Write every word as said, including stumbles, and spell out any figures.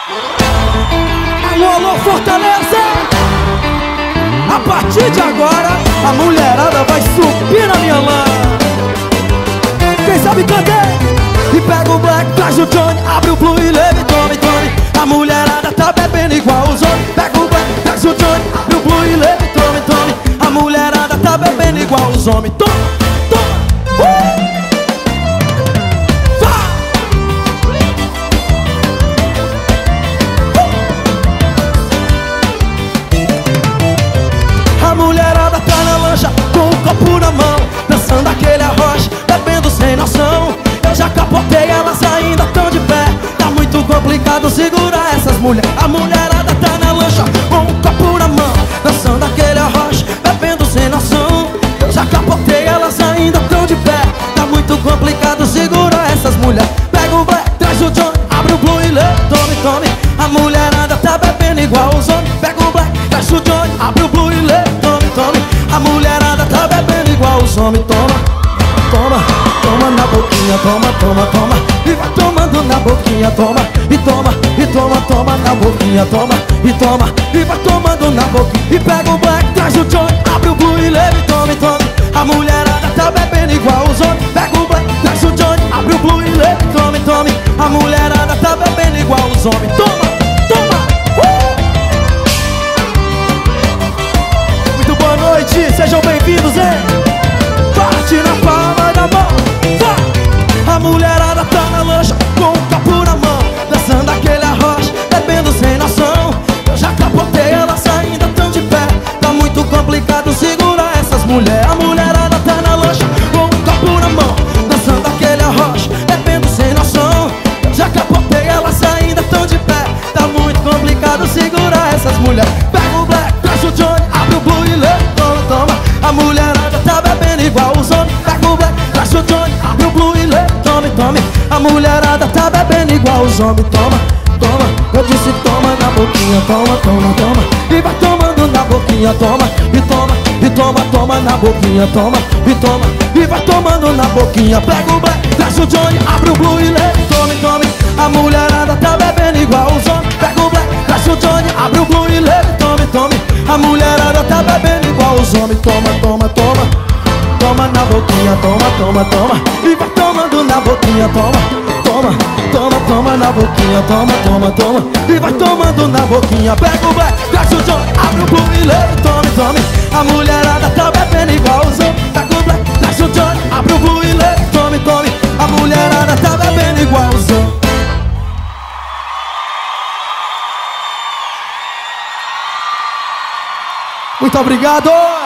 Alô, alô, Fortaleza! A partir de agora, a mulherada vai subir na minha lã. Quem sabe cantar? E pega o black, traz o Johnny, abre o blue e leve, tome, tome. A mulherada tá bebendo igual os homens. Pega o black, traz o Johnny, abre o blue e leve, tome, tome. A mulherada tá bebendo igual os homens. Toma, toma, uh! A mulherada tá na lancha com o copo na mão, dançando aquele arroz, bebendo sem noção. Eu já capotei, elas ainda tão de pé. Tá muito complicado segurar essas mulheres. A mulherada tá na lancha com o copo na mão, dançando aquele arroz, bebendo sem noção. Eu já capotei, elas ainda tão de pé. Tá muito complicado segurar essas mulheres. Pega o black, traz o John, abre o blue e lê, tome, tome. A mulherada tá bebendo igual os homens. Pega o black, traz o John, abre o blue e lê, tome, tome. A mulherada tá bebendo igual os homens. Toma, toma, toma na boquinha, toma, toma, toma. E vai tomando na boquinha, toma. E toma, e toma, toma na boquinha, toma. E toma, e vai tomando na boquinha. E pega o black, traz o John, abre o blue e leve, tome, tome. A mulherada tá bebendo igual os homens. Pega o black, traz o John, abre o blue e leve, tome, tome. A mulherada tá bebendo igual os homens. Toma, toma, uh! Muito boa noite, sejam bem-vindos, hein? Bate na palma da mão, vai! A mulherada tá na lancha com o copo na mão, dançando aquele arroz, bebendo sem noção. Eu já capotei, elas ainda tão de pé. Tá muito complicado segurar essas mulheres. A mulherada tá na lancha com o copo na mão, dançando aquele arroz, bebendo sem noção. Eu já capotei, elas ainda tão de pé. Tá muito complicado segurar essas mulheres. Pega o black, traz o Johnny, abre o blue e lê, toma, toma. A mulherada tá bebendo igual os homens. Pega o black, traz o Johnny, abre o blue e lê, tome, tome. A mulherada tá bebendo igual os homens. Toma, toma, eu disse toma na boquinha, toma, toma, toma. E vai tomando na boquinha, toma, e toma, e toma, toma na boquinha, toma, e toma, e vai tomando na boquinha. Pega o black, traz o Johnny, abre o blue e lê, tome, tome. A mulherada tá bebendo igual os homens. Pega o black, traz o Johnny, abre o blue e lê, tome, tome. A mulherada tá bebendo igual os homens. Toma, toma, toma. Toma na boquinha, toma, toma, toma. E vai tomando na boquinha, toma, toma, toma, toma na boquinha, toma, toma, toma. E vai tomando na boquinha. Pega o black, traz o John, abre o blue e lê, tome, tome. A mulherada tá bebendo igual os homens. Pega o black, traz o John, abre o blue e lê, tome, tome. A mulherada tá bebendo igual os homens. Muito obrigado!